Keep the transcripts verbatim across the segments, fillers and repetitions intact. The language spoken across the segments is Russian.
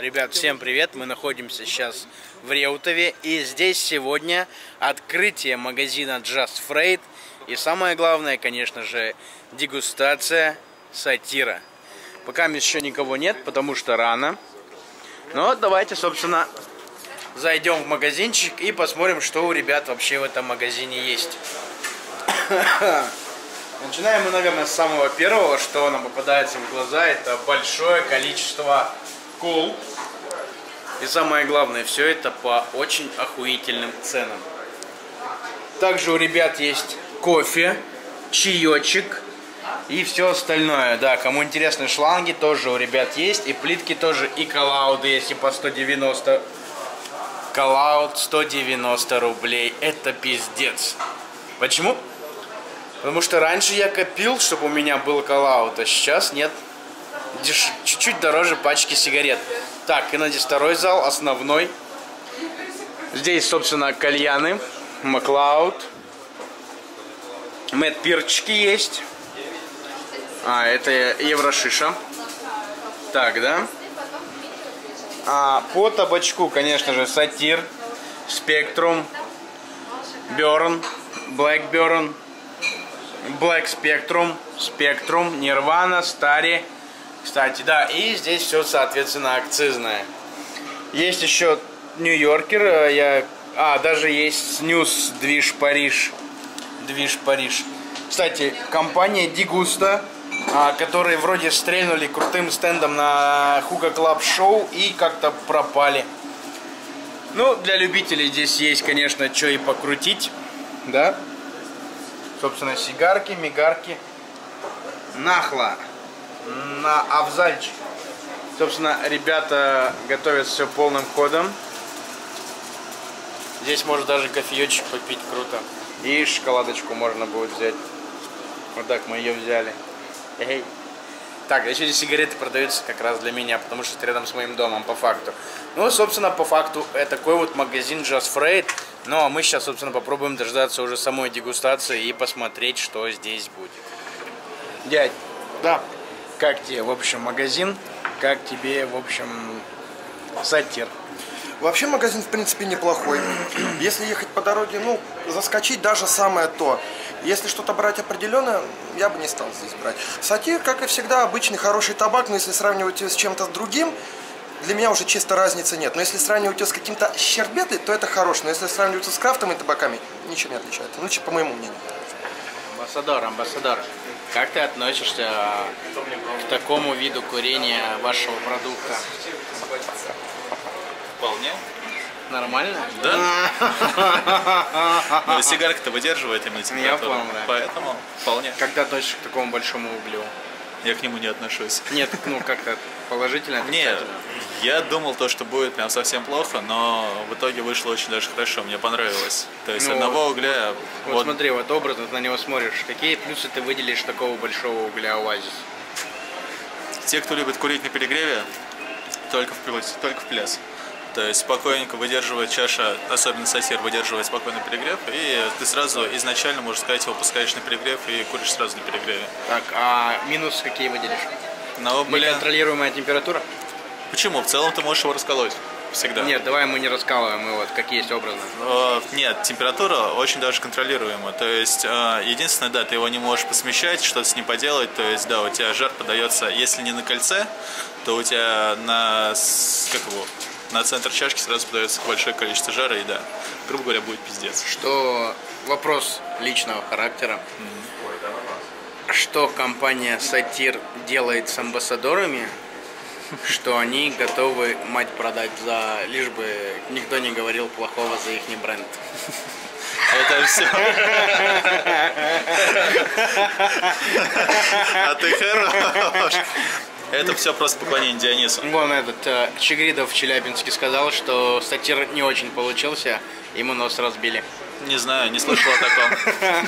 Ребят, всем привет! Мы находимся сейчас в Реутове, и здесь сегодня открытие магазина Just Freight. И самое главное, конечно же, дегустация сатира. Пока еще никого нет, потому что рано. Но давайте, собственно, зайдем в магазинчик и посмотрим, что у ребят вообще в этом магазине есть. Начинаем мы, наверное, с самого первого, что нам попадается в глаза. Это большое количество кол. И самое главное, все это по очень охуительным ценам. Также у ребят есть кофе, чаечек и все остальное. Да, кому интересны шланги, тоже у ребят есть. И плитки тоже, и коллауды есть, и по сто девяносто. Коллауд сто девяносто рублей. Это пиздец. Почему? Потому что раньше я копил, чтобы у меня был коллауд, а сейчас нет. Чуть-чуть дороже пачки сигарет. Так, и на второй зал, основной. Здесь, собственно, кальяны, Маклауд. Мэтт Пирчики есть. А, это Еврошиша. Так, да. А по табачку, конечно же, Сатир, Спектрум, Берн, Блэк Берн, Black Spectrum, Spectrum, Nirvana, Стари. Кстати, да, и здесь все, соответственно, акцизное. Есть еще Нью-Йоркер, я... а, даже есть Снюс, Движ Париж. Движ Париж. Кстати, компания Дегуста, а, которые вроде стрельнули крутым стендом на Хука Клаб Шоу и как-то пропали. Ну, для любителей здесь есть, конечно, что и покрутить, да. Собственно, сигарки, мигарки. Нахла. На Авзальчик. Собственно, ребята готовят все полным ходом. Здесь можно даже кофеечек попить, круто. И шоколадочку можно будет взять. Вот так мы ее взяли. Эй. Так, еще здесь сигареты продаются как раз для меня, потому что это рядом с моим домом, по факту. Ну, собственно, по факту, это такой вот магазин Just Freight. Ну, а мы сейчас, собственно, попробуем дождаться уже самой дегустации и посмотреть, что здесь будет. Дядь, да, как тебе, в общем, магазин? Как тебе, в общем, сатир? Вообще магазин, в принципе, неплохой. Если ехать по дороге, ну, заскочить даже самое то. Если что-то брать определенное, я бы не стал здесь брать. Сатир, как и всегда, обычный хороший табак, но если сравнивать его с чем-то другим, для меня уже чисто разницы нет. Но если сравнивать его с каким-то щербетой, то это хорош. Но если сравнивать его с крафтовыми табаками, ничем не отличается. Ну, по моему мнению. Амбассадор, амбассадор, как ты относишься к такому виду курения вашего продукта? Вполне. Нормально? Да. Но сигарка-то выдерживает именно температуру. Я понял, да. Поэтому вполне. Как ты относишься к такому большому углю? Я к нему не отношусь. Нет, ну как-то положительно? Нет, я думал то, что будет прям совсем плохо, но в итоге вышло очень даже хорошо, мне понравилось. То есть ну, одного угля... Вот, вот смотри, вот образно ты на него смотришь. Какие плюсы ты выделишь такого большого угля Оазис? Те, кто любит курить на перегреве, только в пляс. Только в пляс. То есть спокойненько выдерживает чаша, особенно сатир, выдерживает спокойный перегрев, и ты сразу изначально, можно сказать, его пускаешь на перегрев и куришь сразу на перегреве. Так, а минус какие выделишь? Ну, блин. Неконтролируемая температура? Почему? В целом ты можешь его расколоть. Всегда. Нет, давай мы не раскалываем его, вот как есть образно. Uh, нет, температура очень даже контролируема. То есть, uh, единственное, да, ты его не можешь посмещать, что-то с ним поделать. То есть, да, у тебя жар подается, если не на кольце, то у тебя на, как его, на центр чашки сразу подается большое количество жара, и да, грубо говоря, будет пиздец. Что вопрос личного характера. Mm-hmm. Что компания Сатир делает с амбассадорами? Что они готовы мать продать за, лишь бы никто не говорил плохого за их бренд. Это все. А ты хорош. Это все просто поклонение Дионису. Вон этот э, Чигридов в Челябинске сказал, что сатир не очень получился, ему нос разбили. Не знаю, не слышал о таком.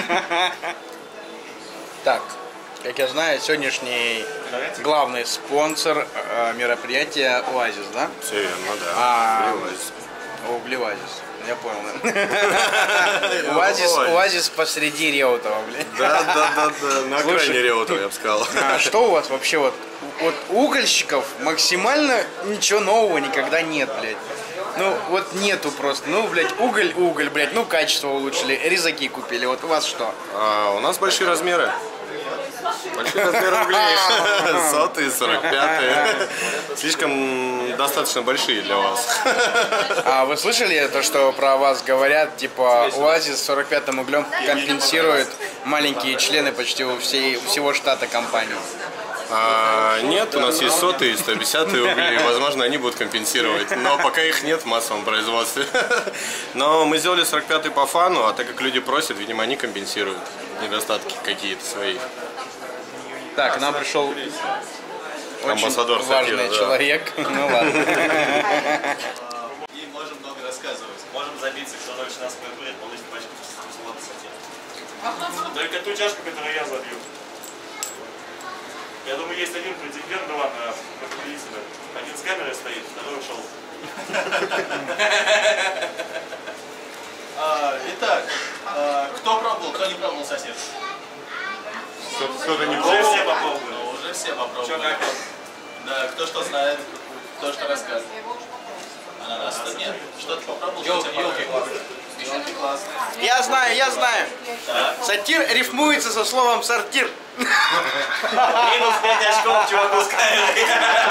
Так. Как я знаю, сегодняшний главный спонсор э, мероприятия Оазис, да? Все верно, да. А, Углевазис. Я понял, да? Оазис, оазис посреди Реутова, блин. Да, да, да, да, на окраине Реутова, я бы сказал. А что у вас вообще вот? Вот угольщиков максимально ничего нового никогда нет, блядь. Ну, вот нету просто. Ну, блядь, уголь, уголь, блядь. Ну, качество улучшили, резаки купили. Вот у вас что? А, у нас большие размеры. Большие размеры углей. Сотые, сорок пятые. Слишком достаточно большие для вас. А вы слышали то, что про вас говорят, типа, Оазис с сорок пятым углем компенсирует маленькие члены почти у, всей, у всего штата компании? А, нет, у нас есть сотые и сто пятидесятые угли, возможно, они будут компенсировать, но пока их нет в массовом производстве. Но мы сделали сорок пятый по фану, а так как люди просят, видимо, они компенсируют недостатки какие-то свои. Так, к нам пришел очень Амбассадор важный Сатира, да. человек. Ну ладно. И можем много рассказывать. Можем забиться, кто дольше нас выберет, полностью пачку салата сатир. Только ту чашку, которую я забью. Я думаю, есть один претендент, да ладно, на победителя. Один с камерой стоит, второй ушел. Итак, кто пробовал, кто не пробовал сосед? Кто-то не Уже все попробовали. Ну, уже все попробовали. Что, как? Да, кто что знает, кто что рассказывает. Ананас-то нет. Что ты попробовал? Елки, елки классные. Елки классные. Я знаю, я знаю. Сатир рифмуется со словом сортир. Минус пять очков, чуваку с камерой.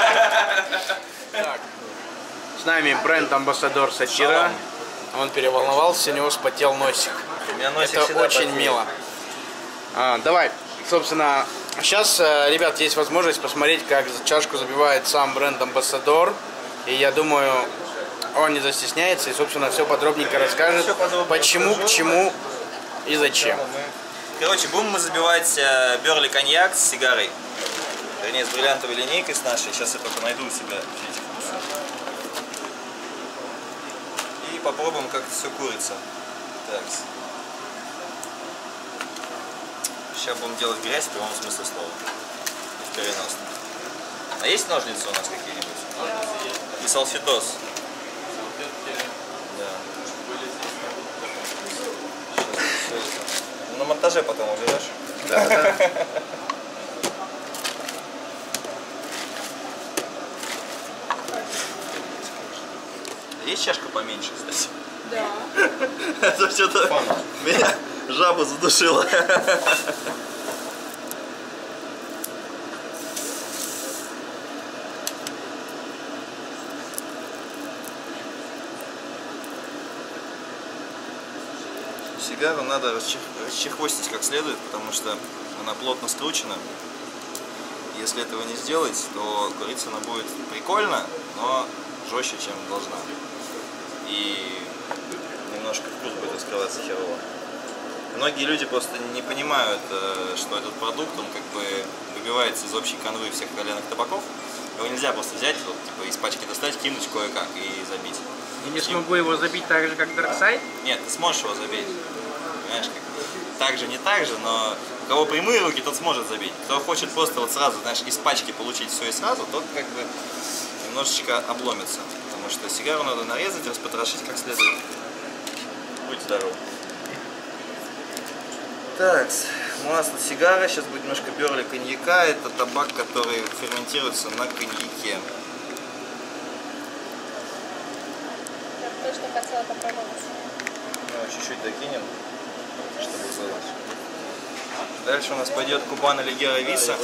С нами бренд-амбассадор Сатира. Он переволновался, у него вспотел носик. Это очень мило. А, давай, собственно, сейчас, ребят, есть возможность посмотреть, как чашку забивает сам бренд-амбассадор. И я думаю, он не застесняется и, собственно, все подробненько расскажет, почему, к чему и зачем. Короче, будем мы забивать э, Берли коньяк с сигарой. Вернее, с бриллиантовой линейкой с нашей. Сейчас я только найду у себя все эти вкусы. И попробуем, как это все курица. Так. Сейчас будем делать грязь в прямом смысле слова. И в переносном. А есть ножницы у нас какие-нибудь? И салфетос. Да. На монтаже потом уберешь. Да, да. Есть чашка поменьше, кстати? Да. Это что-то меня жаба задушила. Сигару надо расчехвостить как следует, потому что она плотно скручена. Если этого не сделать, то курица она будет прикольно, но жестче, чем должна. И немножко вкус будет раскрываться херово. Многие люди просто не понимают, что этот продукт, он как бы выбивается из общей канвы всех кальянных табаков. Его нельзя просто взять, вот, типа, из пачки достать, кинуть кое-как и забить. И не смогу его забить так же, как Dark Side? Нет, ты сможешь его забить. Понимаешь, как бы, так же, не так же, но у кого прямые руки, тот сможет забить. Кто хочет просто вот сразу, знаешь, из пачки получить все и сразу, тот как бы немножечко обломится. Потому что сигару надо нарезать, распотрошить как следует. Будь здоров. Так, у нас тут сигара, сейчас будет немножко берли коньяка. Это табак, который ферментируется на коньяке. Я точно хотела попробовать. Ну, чуть-чуть докинем, чтобы было. Дальше у нас пойдет Кубана Лигера Виса.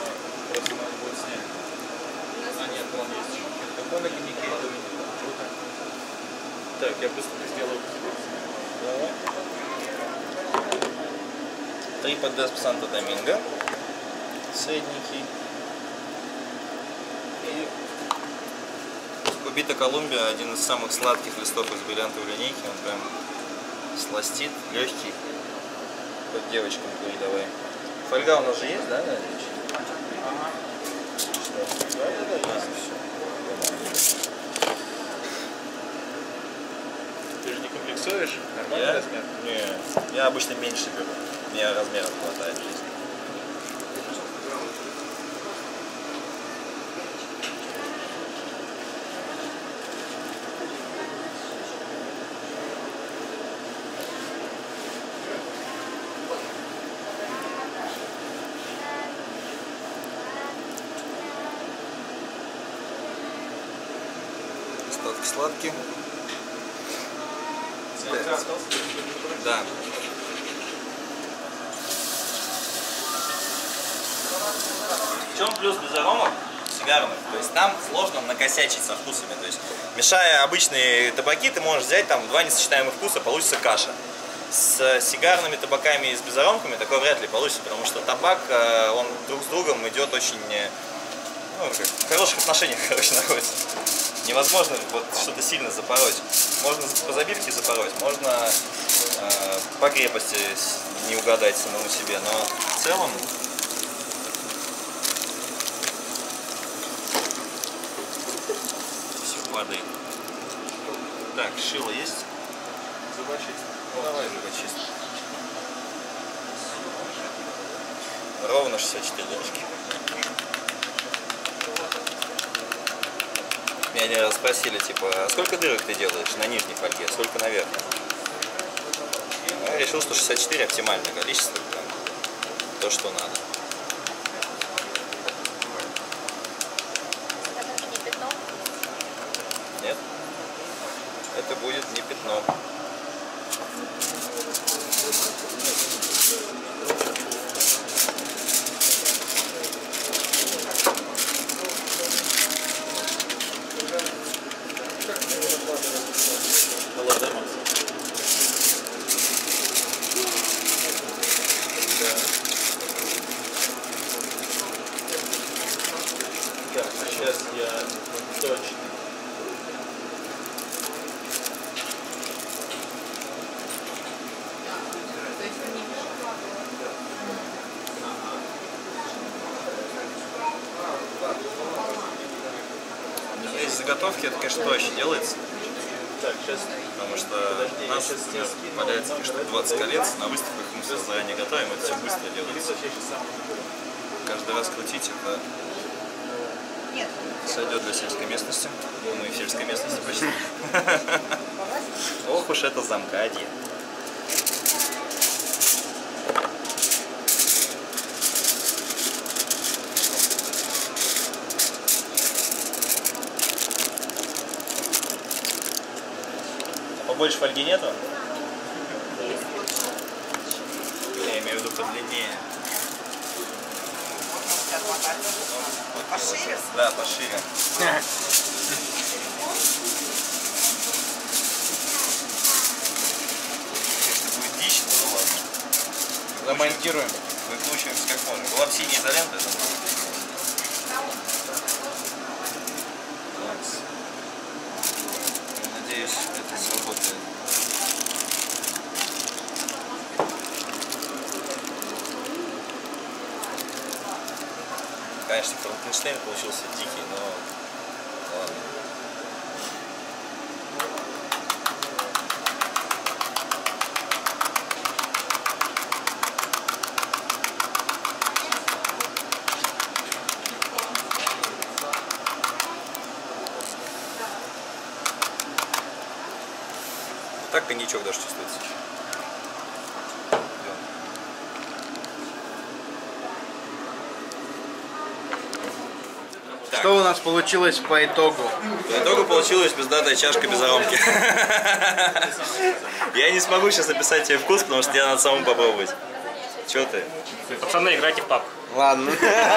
Так, я быстро сделаю. Трипа де Санто Доминго. Средненький. И Кубита Колумбия, один из самых сладких листов из бриллиантовой линейки. Он прям сластит, легкий. Хоть девочкам кури давай. Фольга у нас же есть, да, Надеюсь? Да, да, да, есть все. Ты же не комплексуешь? Нормальный Я? размер? Не, я обычно меньше беру. Мне размеров хватает в жизни. сладкий. Да. В чем плюс безаромов сигарных? То есть там сложно накосячить со вкусами. То есть, мешая обычные табаки, ты можешь взять там два несочетаемых вкуса, получится каша. С сигарными табаками и с безаромками такое вряд ли получится, потому что табак, он друг с другом идет очень, ну, как, в хороших отношениях, короче, находится. Невозможно вот что-то сильно запороть. Можно по забивке запороть, можно э, по крепости не угадать самому себе, но в целом все падает. Так, шило есть? Зубочист. Давай зубочист. Ровно шестьдесят четыре дырочки. Меня один раз спросили, типа, а сколько дырок ты делаешь на нижней фольге, сколько на верхней? Ну, я решил, что шестьдесят четыре оптимальное количество, прям, то, что надо. Это не пятно? Нет? Это будет не пятно. Так, сейчас я точно. Из заготовки это, конечно, проще делается. Потому что у нас, например, валяется, конечно, двадцать колец, на выставках мы все заранее готовим, это все быстро делается. Каждый раз крутить это сойдет для сельской местности. Ну и в сельской местности почти. Ох уж это замкадье. Побольше фольги нету? Я имею в виду подлиннее. Пошире? Да, пошире. Это будет дичь, но ну ладно. Замонтируем. Выкручиваемся как можем. Была бы синяя изолента, это надеюсь, это сработает. Конечно, Франкенштейн получился дикий, но ладно. Так коньячок даже чувствуется. Что у нас получилось по итогу? По итогу получилась пиздатая чашка без аромки. Я не смогу сейчас описать тебе вкус, потому что тебе надо самому попробовать. Че ты? Пацаны, играйте в паб. Ладно.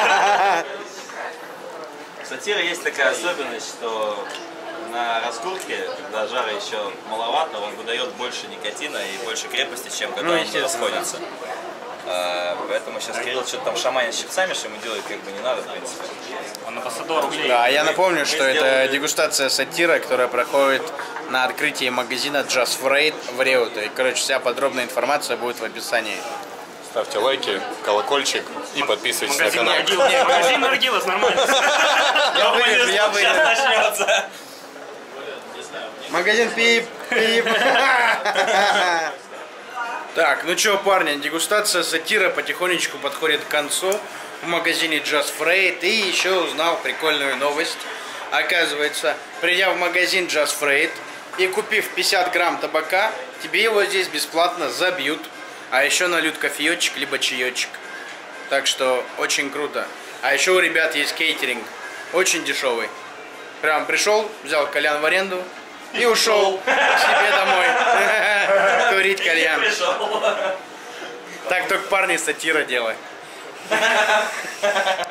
У сатира есть такая особенность, что на раскрутке, когда жара еще маловато, он выдает больше никотина и больше крепости, чем когда Ну, он расходится. А, поэтому сейчас Кирилл что-то там шаманит с щипцами, что ему делать как бы не надо, в принципе. Он на сто рублей. Да, я напомню, что Мы это сделали- дегустация сатира, которая проходит на открытии магазина Just Freight в Реутове. И, короче, вся подробная информация будет в описании. Ставьте лайки, колокольчик и подписывайтесь на Магазин канал. Наргилас. Магазин Наргилас, нормально. Я вырежу, я вырежу. Сейчас начнется. Магазин пип, пип. Так, ну что, парни, дегустация сатира потихонечку подходит к концу в магазине Just Freight. И еще узнал прикольную новость. Оказывается, придя в магазин Just Freight и купив пятьдесят грамм табака, тебе его здесь бесплатно забьют. А еще нальют кофеечек, либо чаечек. Так что очень круто. А еще у ребят есть кейтеринг. Очень дешевый. Прям пришел, взял кальян в аренду, И ушел к себе домой. Курить кальян. Так только парни сатира делают.